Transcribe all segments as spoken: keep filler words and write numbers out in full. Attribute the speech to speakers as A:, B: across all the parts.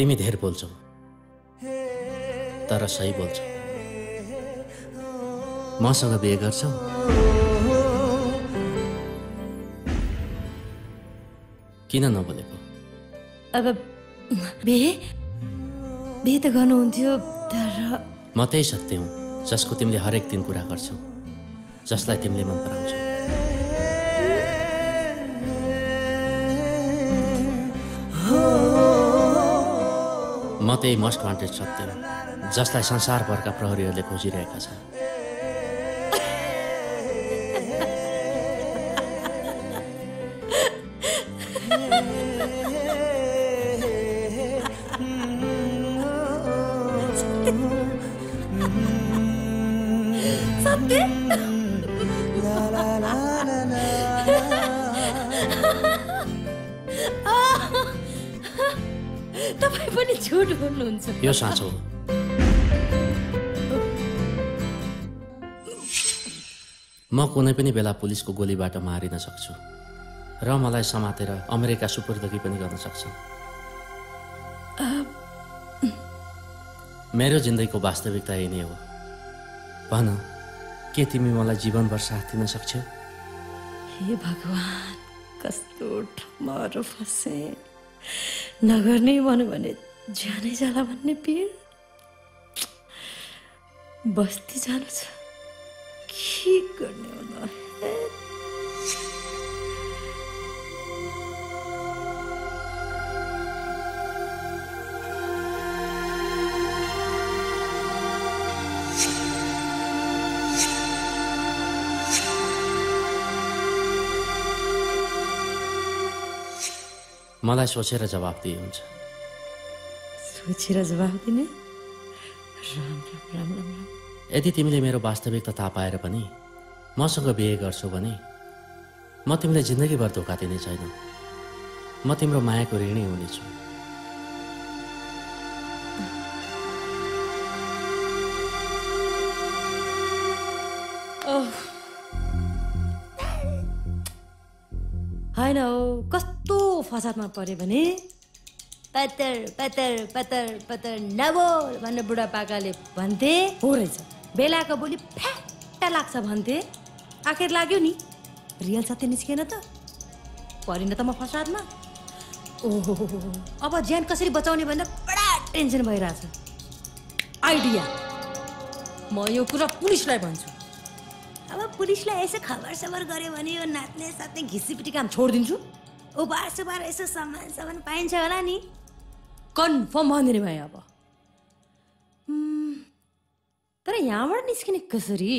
A: तिमी धेर बोल्छौ तर सही बोल्छौ। मसँग बिहे गर्छौ? किन नबोलेको?
B: अब बिहे बिहे त गर्नुहुन्थ्यो तर
A: म त्यही सत्य हुँ जसको तिमीले हरेक दिन कुरा गर्छौ, जसलाई तिमीले मन पराउँछौ। म त्यही मोस्ट वान्टेड सत्य हुँ जसलाई संसारभरका प्रहरीहरूले खोजिरहेका छन्।
B: तपाईं पनि झुट बोल्नुहुन्छ।
A: यो साँचो हो। म कुनै पनि बेला पुलिसको गोलीबाट मारिन सक्छु र मलाई समातेर अमेरिका सुपुर्दगी पनि गर्न सक्छन्। मेरो जिन्दगीको वास्तविकता यही नै हो। भन, के तिमी मलाई जीवनभर साथ दिन सक्छौ?
B: हे भगवान, कस्तो ठमारो फसे। नगर्नै भन्यो भने ज्यानै जाला भन्ने पिर। बस्ती जानु छ, के गर्ने होला?
A: मलाई सोचेर जवाब दिए हुन्छ।
B: सोचेर जवाब दिने? राम राम राम राम राम।
A: यदि तिमीले मेरो वास्तविकता थाहा पाएर पनि मसँग बिहे गर्छौ भने म तिमीलाई जिन्दगीभर धोका दिने छैन। म तिम्रो मायाको ऋणी हुनेछु।
B: होइन हौ, कस्तो फसादमा पऱ्यो भने पत्तर पत्तर पत्तर पत्तर नबोल भन्ने बुढापाकाले भन्थे। हो रहेछ, बेलाको बोली फ्याट्टा लाग्छ भन्थे। आखिर लाग्यो नि, रियल सत्य निस्किएन त। परिन त म फसादमा। ओहो, अब ज्यान कसरी बचाउने भन्दा बडा टेन्सन भइरहेछ। आइडिया, म यो कुरा पुलिसलाई भन्छु। अब पुलिसलाई यसो खबर सबर गर्यो भने यो नाच्ने साथै घिसिपिटी काम छोडिदिन्छु। उबार सुबार यसो सामान सामान पाइन्छ होला नि। कन्फर्म भनिदिने भए अब। तर यहाँबाट निस्किने कसरी?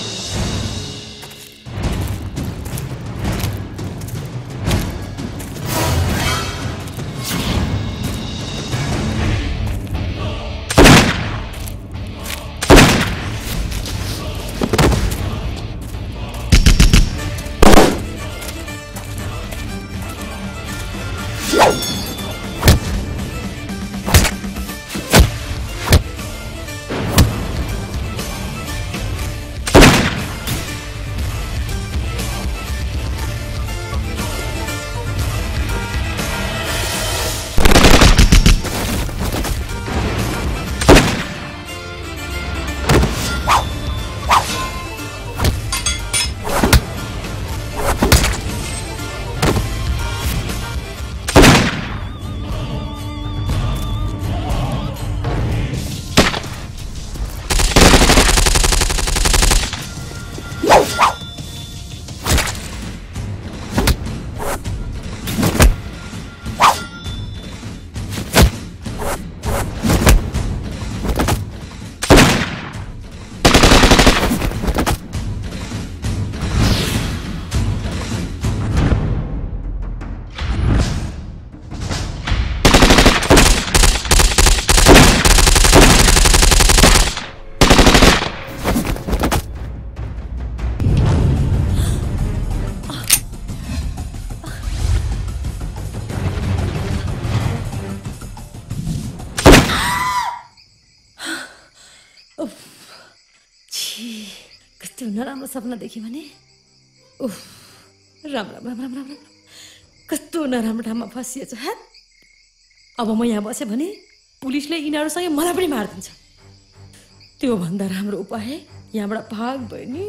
B: नराम्रो सपना देखेँ भने उफ, राम राम राम राम राम राम। कस्तो नराम्रो ठाउँमा फसिएछ। है अब म यहाँ बसेँ भने पुलिसले यिनीहरूसँगै मलाई पनि मारिदिन्छ। त्यो भन्दा राम्रो उपाय यहाँबाट भाग भयो नि।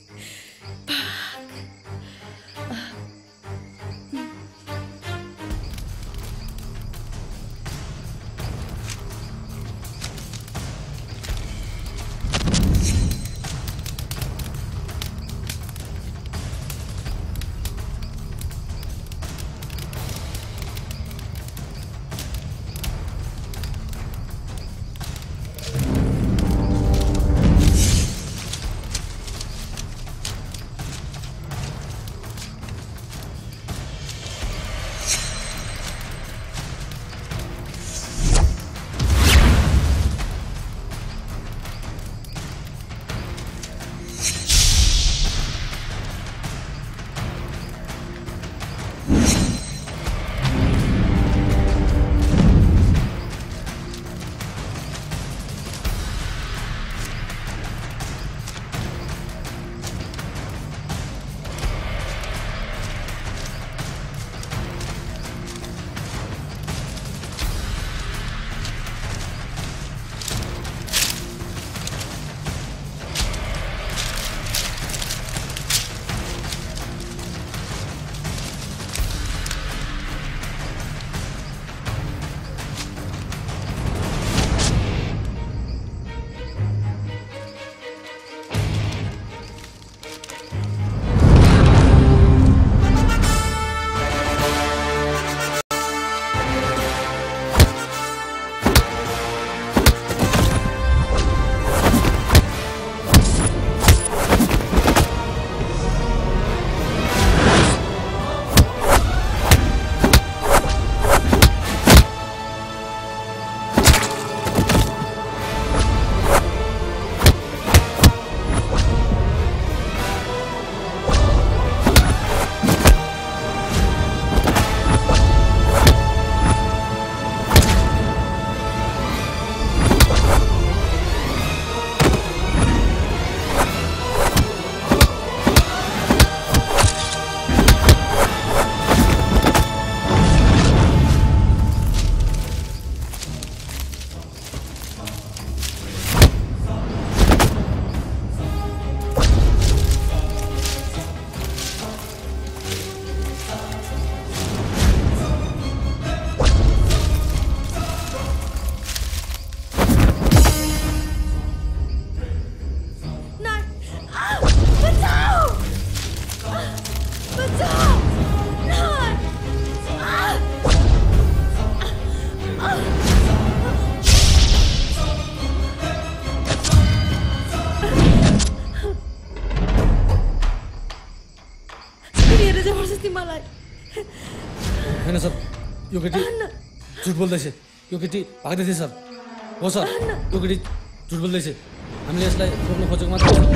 C: होइन सर, यो केटी झुट बोल्दैछ। यो केटी भाग्दै थिए सर। हो सर, यो केटी झुट बोल्दैछ। हामीले यसलाई रोक्न खोजेको मात्र हो।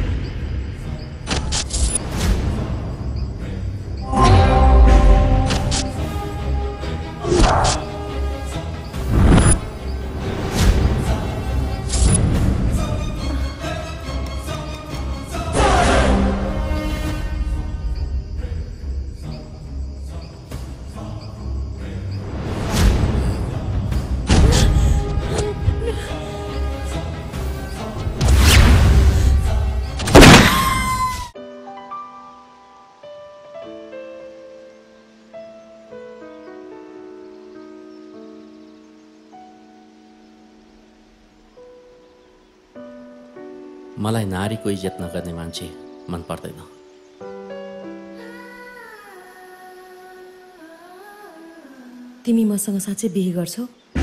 A: मलाई नारीको इज्जत नगर्ने मान्छे मन पर्दैन।
B: तिमी मसँग साँच्चै बिहे गर्छौ?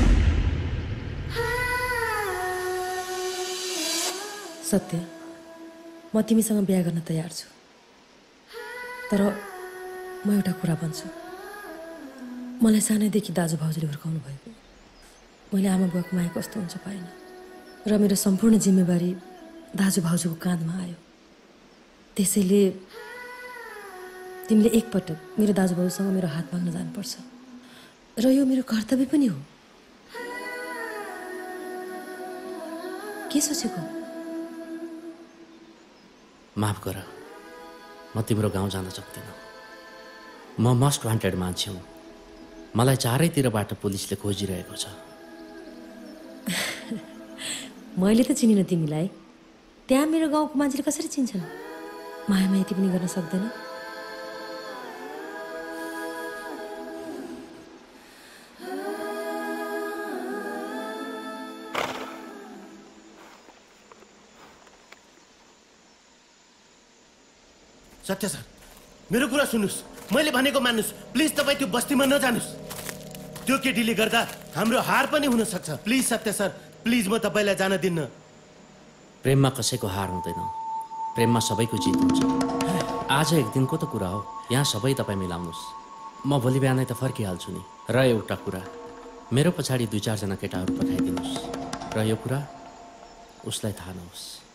B: सत्य, म तिमीसँग बिहे गर्न तयार छु। तर म एउटा कुरा भन्छु, मलाई सानैदेखि दाजु भाउजूले हुर्काउनु भएको। मैले आमा बुवाको माया कस्तो हुन्छ पाइनँ र मेरो सम्पूर्ण जिम्मेवारी दाजु भाउजूको काँधमा आयो। त्यसैले तिमीले एकपटक मेरो दाजु भाउजूसँग मेरो हात माग्न जानुपर्छ र यो मेरो कर्तव्य पनि हो। के सोचेको?
A: माफ गर, म तिम्रो गाउँ जान सक्दिनँ। म मोस्ट वान्टेड मान्छे हुँ। मलाई चारैतिरबाट पुलिसले खोजिरहेको छ।
B: मैले त चिनिनँ तिमीलाई, त्यहाँ मेरो गाउँको मान्छेले कसरी चिन्छन्? माया माइती पनि गर्न सक्दैन।
D: सत्य सर, मेरो कुरा सुन्नुस्, मैले भनेको मान्नुस्, प्लिज तपाईँ त्यो बस्तीमा नजानुस्। त्यो केटीले गर्दा हाम्रो हार पनि हुन सक्छ। प्लिज सत्य सर, प्लिज म तपाईँलाई जान दिन्न।
A: प्रेममा कसैको हार हुँदैन, प्रेममा सबैको जित हुन्छ। आज एक दिनको त कुरा हो, यहाँ सबै तपाईँ मिलाउनुहोस्। म भोलि बिहानै त फर्किहाल्छु नि। र एउटा कुरा, मेरो पछाडि दुई चारजना केटाहरू पठाइदिनुहोस् र यो कुरा उसलाई थाहा नहोस्।